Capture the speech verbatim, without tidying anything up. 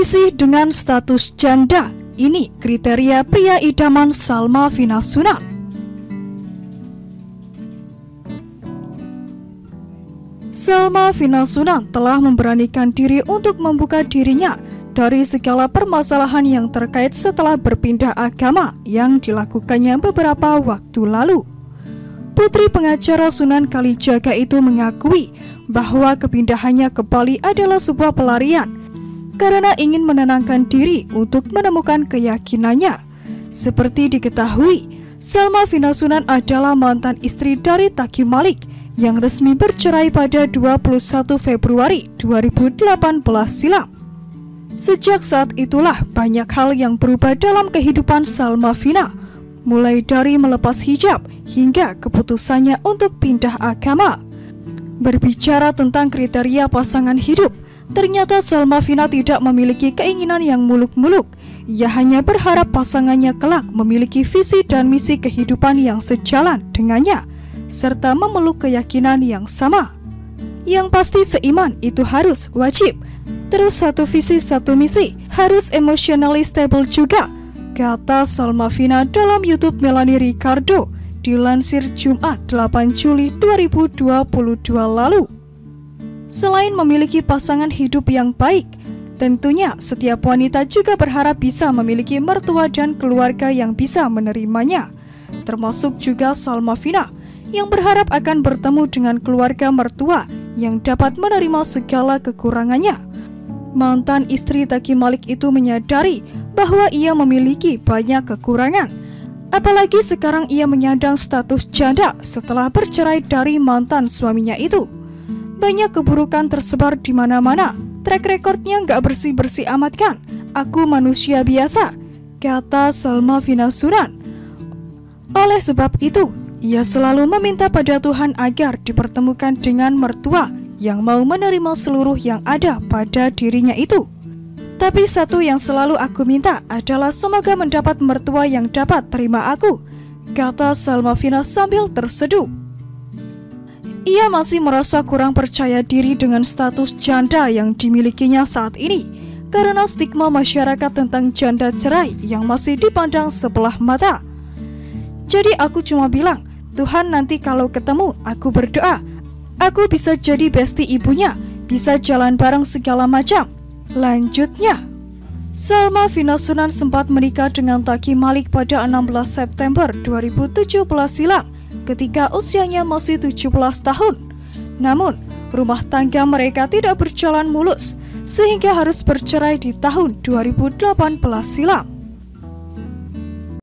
Masih dengan status janda, ini kriteria pria idaman Salma Finasunan. Salma Finasunan telah memberanikan diri untuk membuka dirinya dari segala permasalahan yang terkait setelah berpindah agama yang dilakukannya beberapa waktu lalu. Putri pengacara Sunan Kalijaga itu mengakui bahwa kepindahannya ke Bali adalah sebuah pelarian karena ingin menenangkan diri untuk menemukan keyakinannya. Seperti diketahui, Salma Finasunan adalah mantan istri dari Taki Malik yang resmi bercerai pada dua puluh satu Februari dua ribu delapan belas silam. Sejak saat itulah banyak hal yang berubah dalam kehidupan Salma Fina, mulai dari melepas hijab hingga keputusannya untuk pindah agama. Berbicara tentang kriteria pasangan hidup, ternyata Salma Fina tidak memiliki keinginan yang muluk-muluk. Ia hanya berharap pasangannya kelak memiliki visi dan misi kehidupan yang sejalan dengannya, serta memeluk keyakinan yang sama. Yang pasti seiman itu harus wajib. Terus satu visi satu misi, harus emotionally stable juga, kata Salma Fina dalam YouTube Melanie Ricardo, dilansir Jumat delapan Juli dua ribu dua puluh dua lalu. Selain memiliki pasangan hidup yang baik, tentunya setiap wanita juga berharap bisa memiliki mertua dan keluarga yang bisa menerimanya. Termasuk juga Salma Fina yang berharap akan bertemu dengan keluarga mertua yang dapat menerima segala kekurangannya. Mantan istri Taki Malik itu menyadari bahwa ia memiliki banyak kekurangan. Apalagi sekarang ia menyandang status janda setelah bercerai dari mantan suaminya itu. Banyak keburukan tersebar di mana-mana. Track recordnya nggak bersih-bersih amat kan? Aku manusia biasa, kata Salma Finasunan. Oleh sebab itu, ia selalu meminta pada Tuhan agar dipertemukan dengan mertua yang mau menerima seluruh yang ada pada dirinya itu. Tapi satu yang selalu aku minta adalah semoga mendapat mertua yang dapat terima aku, kata Salma Fina sambil terseduh. Ia masih merasa kurang percaya diri dengan status janda yang dimilikinya saat ini, karena stigma masyarakat tentang janda cerai yang masih dipandang sebelah mata. Jadi aku cuma bilang, Tuhan nanti kalau ketemu aku berdoa, aku bisa jadi bestie ibunya, bisa jalan bareng segala macam. Lanjutnya, Salma Finasunan sempat menikah dengan Taki Malik pada enam belas September dua ribu tujuh belas silam ketika usianya masih tujuh belas tahun. Namun, rumah tangga mereka tidak berjalan mulus sehingga harus bercerai di tahun dua ribu delapan belas silam.